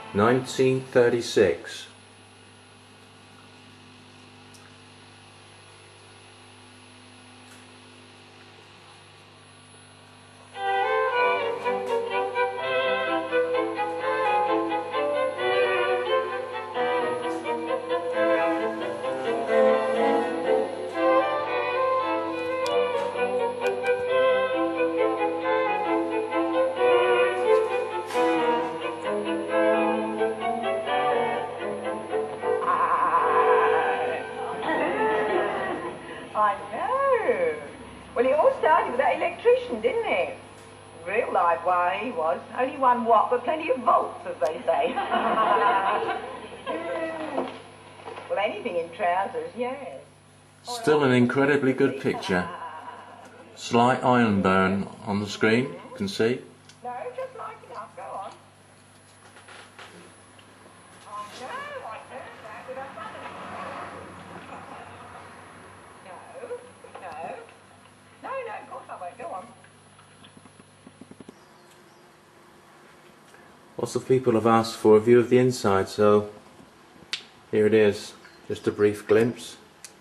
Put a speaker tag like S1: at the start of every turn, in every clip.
S1: 1936.
S2: I know. Well, it all started with that electrician, didn't it? Real live wire he was. Only 1 watt, but plenty of volts, as they say. Well, anything in trousers, yes.
S1: Still an incredibly good picture. Slight iron burn on the screen, you can see.
S2: No, just like enough. Go on. I know, I heard that with a button. No, of course I won't. Go on.
S1: Lots of people have asked for a view of the inside, so here it is. Just a brief glimpse.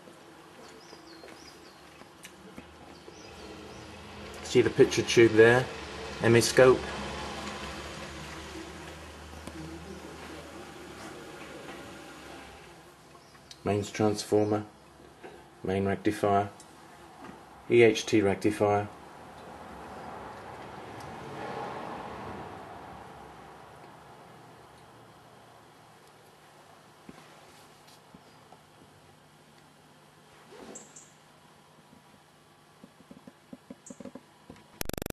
S1: See the picture tube there? EMI scope. Mains transformer, main rectifier, EHT rectifier.